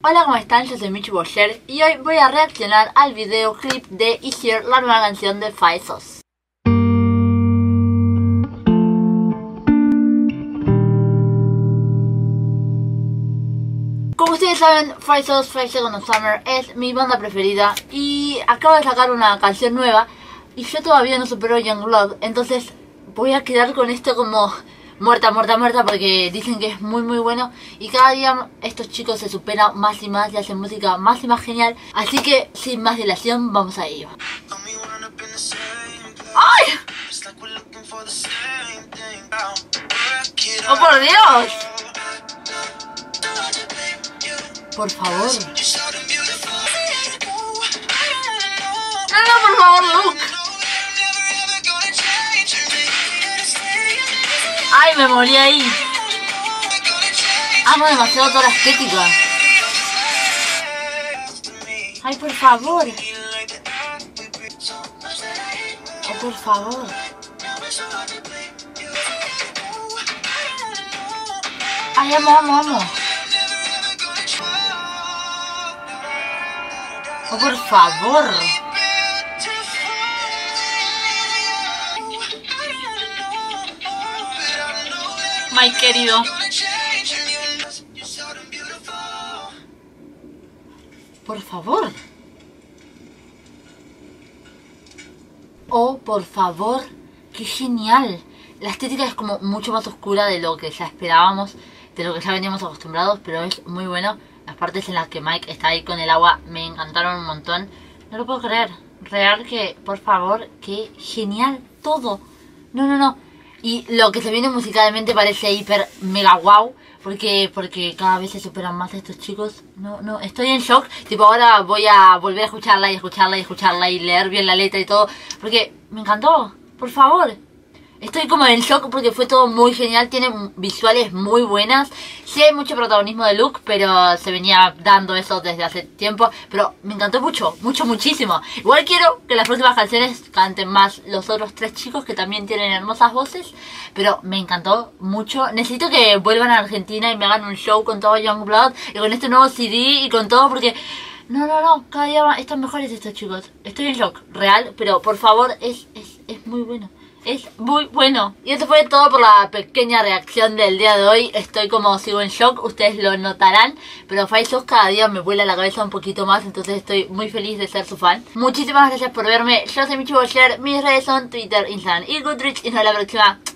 Hola, ¿cómo están? Yo soy Michi Boyer y hoy voy a reaccionar al videoclip de Easier, la nueva canción de Faisos. Como ustedes saben, Faisos, Five Seconds of Summer es mi banda preferida y acaba de sacar una canción nueva y yo todavía no supero Youngblood, entonces voy a quedar con esto como muerta porque dicen que es muy bueno y cada día estos chicos se superan más y más y hacen música más y más genial, así que sin más dilación vamos a ello. ¡Ay! ¡Oh, por Dios! Por favor. No, por favor, Luke. Ay, me morí ahí. Amo demasiado toda la estética. Ay, por favor. Oh, por favor. Ay, amo. Oh, por favor. Mike querido. Por favor. Oh, por favor. Qué genial. La estética es como mucho más oscura de lo que ya esperábamos, de lo que ya veníamos acostumbrados, pero es muy bueno. Las partes en las que Mike está ahí con el agua me encantaron un montón. No lo puedo creer. Real que, por favor, qué genial todo. No. Y lo que se viene musicalmente parece hiper mega wow. Porque cada vez se superan más estos chicos. No, estoy en shock. Tipo, ahora voy a volver a escucharla y leer bien la letra y todo. Porque me encantó. Por favor. Estoy como en shock porque fue todo muy genial, tiene visuales muy buenas. Sí hay mucho protagonismo de Luke, pero se venía dando eso desde hace tiempo. Pero me encantó muchísimo. Igual quiero que las próximas canciones canten más los otros tres chicos que también tienen hermosas voces. Pero me encantó mucho. Necesito que vuelvan a Argentina y me hagan un show con todo Youngblood y con este nuevo CD y con todo porque... No, cada día están mejores estos chicos. Estoy en shock, real, pero por favor, es muy bueno. Es muy bueno. Y esto fue todo por la pequeña reacción del día de hoy. Estoy como sigo en shock, ustedes lo notarán. Pero Faisos cada día me vuela la cabeza un poquito más. Entonces estoy muy feliz de ser su fan. Muchísimas gracias por verme. Yo soy Michi Boyer. Mis redes son Twitter, Instagram y Goodreads. Y nos vemos la próxima.